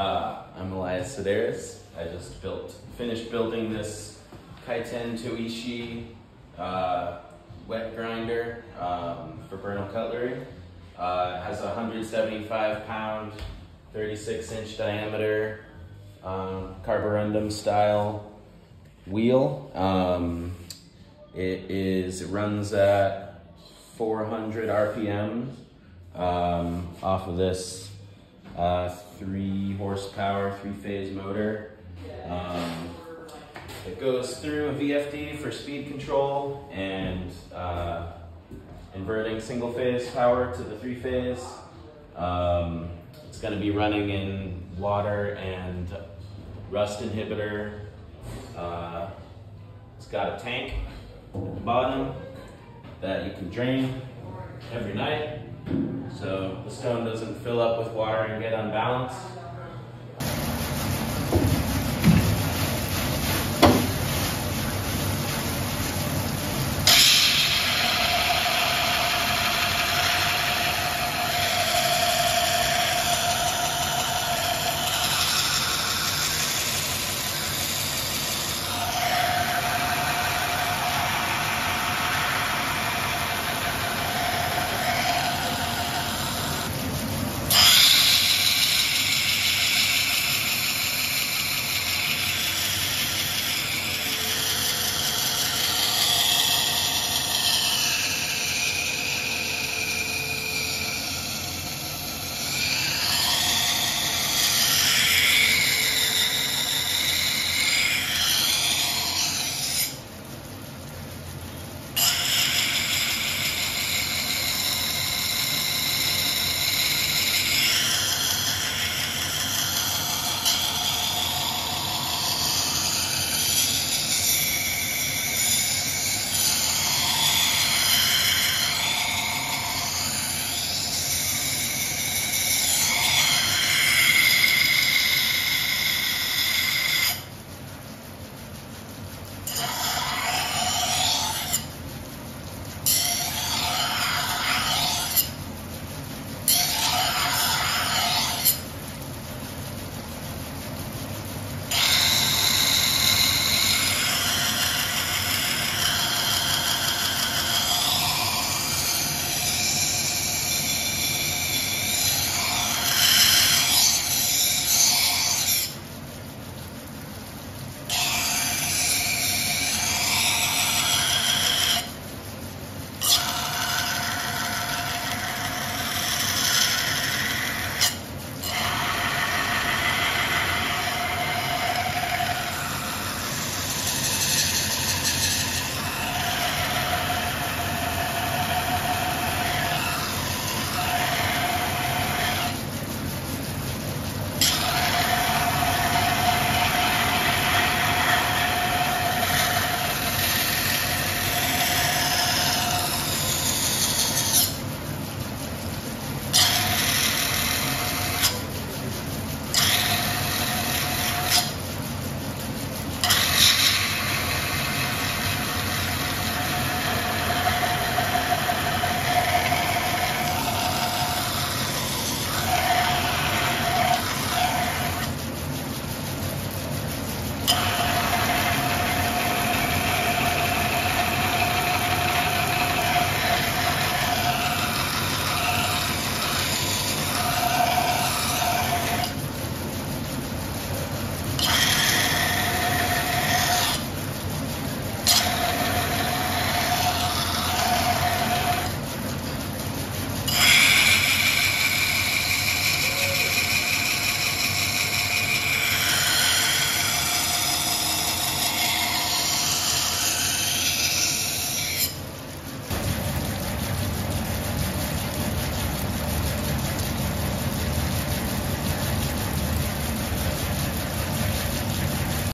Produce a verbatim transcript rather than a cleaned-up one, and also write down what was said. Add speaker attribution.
Speaker 1: Uh, I'm Elias Sedaris. I just built, finished building this Kaiten Toishi uh, wet grinder um, for Bernal Cutlery. Uh, it has a one hundred seventy-five pound, thirty-six inch diameter, um, carborundum style wheel. Um, it is, it runs at four hundred R P M um, off of this uh, three horsepower, three phase motor. Um, it goes through a V F D for speed control and uh, inverting single phase power to the three phase. Um, it's going to be running in water and rust inhibitor. Uh, it's got a tank at the bottom that you can drain every night so the stone doesn't fill up with water and get unbalanced.